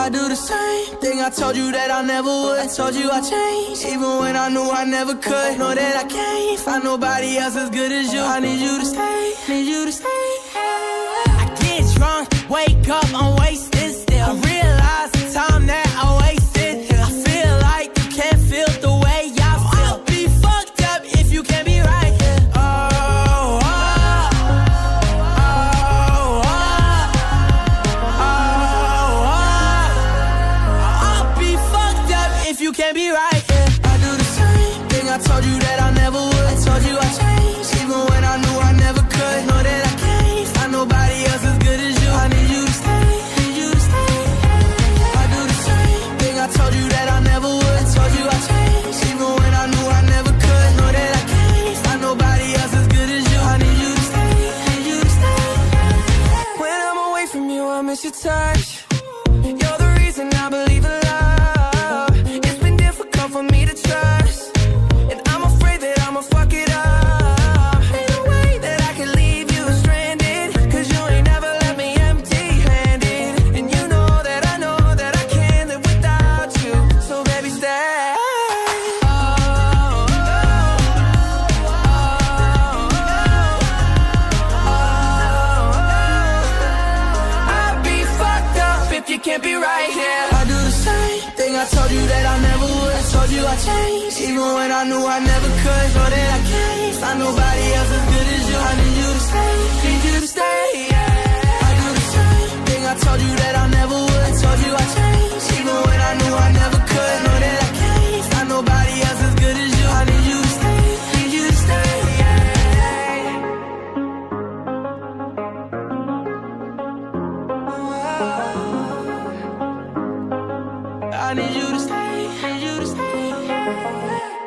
I do the same thing I told you that I never would. I told you I changed, even when I knew I never could. Know that I can't find nobody else as good as you. I need you to stay, need you to stay. I get drunk, wake up, I'm wasted still. I realize the time that I wasted. I feel like you can't feel the way I feel. I'll be fucked up if you can't be right here. You can't be right, yeah. I do the same thing I told you that I never would. I told you I changed, even when I knew I never could. Know that I can't find nobody else as good as you. I need you to stay, need you to stay. I do the same thing I told you that I never would. I told you I changed, even when I knew I never could. Know that I can't find nobody else as good as you. I need you to stay, need you to stay. When I'm away from you, I miss your touch. You're the reason I believe in love. For me to trust, and I'm afraid that I'ma fuck it up. Ain't no way that I can leave you stranded, cause you ain't never left me empty-handed. And you know that I can't live without you. So baby, stay. I'd be fucked up if you can't be right here. I do the same thing I told you that I never would. I told you I changed, even when I knew I never could. Know that I can't find nobody else as good as you. I need you to stay, need you to stay, yeah. I do the same thing I told you that I never would. I told you I changed, even when I knew I never could. Know that I can't find nobody else as good as you. I need you to stay, need you to stay, yeah. I need you to stay, need you to stay.